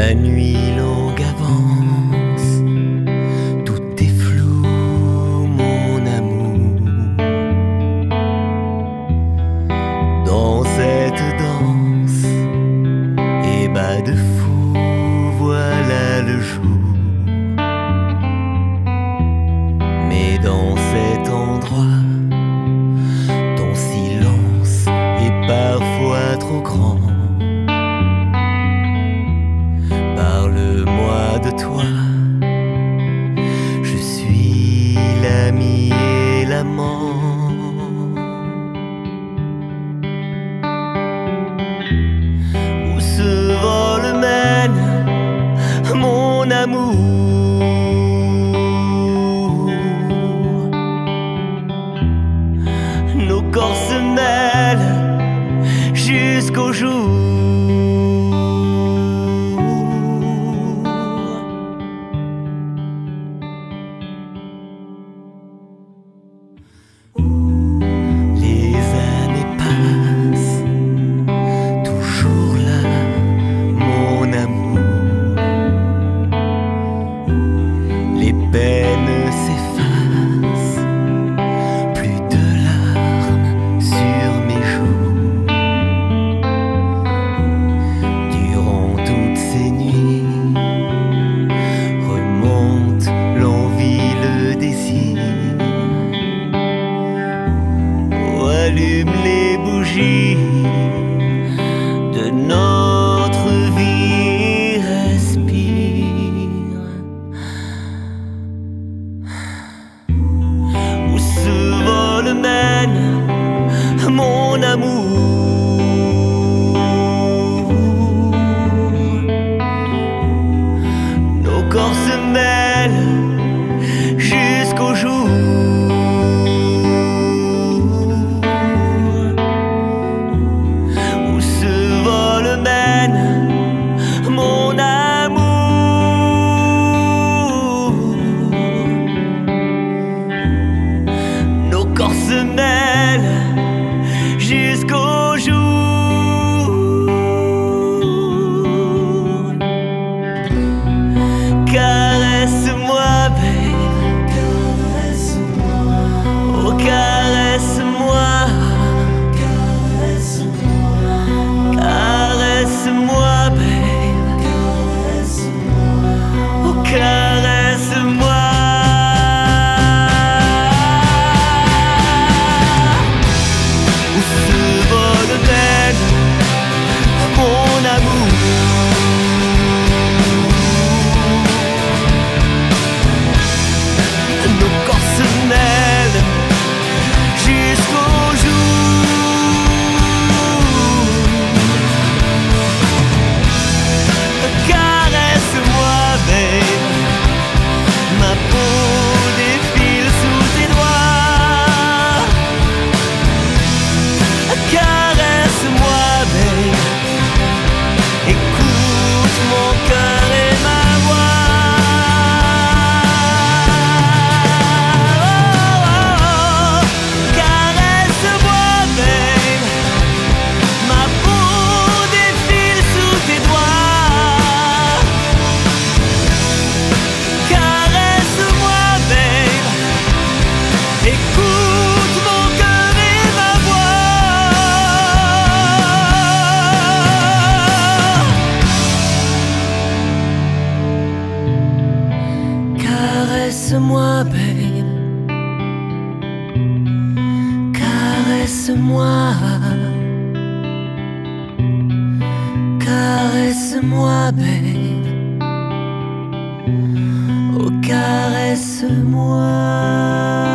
La nuit longue avance, tout est flou, mon amour. Dans cette danse, et bas de fou, voilà le jour. Mais dans cet endroit, ton silence est parfois trop grand. Parle-moi de toi, je suis l'ami et l'amant. Où ce vol mène, mon amour? Nos corps se mêlent jusqu'au jour. Les années passent, toujours là, mon amour. Les peines s'effacent, plus de larmes sur mes joues. Durant toutes ces nuits, remonte l'envie, le désir. Allume les bougies de notre vie, respire. Où ce vol mène, mon amour? Nos corps se mêlent jusqu'au jour. Mon amour, nos corps se mêlent jusqu'au jour. Caresse-moi, babe, caresse-moi, oh caresse-moi, caresse-moi, caresse-moi, babe, oh caresse-moi. Où ce vol mène, mon amour? Nos corps se mêlent jusqu'au jour. Caresse-moi, babe, ma peau défile sous tes doigts. Caresse-moi, babe, écoute mon cœur et ma voix. Oh, caresse-moi, babe, ma peau défile sous tes doigts. Caresse-moi, babe, écoute mon cœur et ma voix. Caresse-moi, babe, caresse-moi, caresse-moi, babe, oh caresse-moi.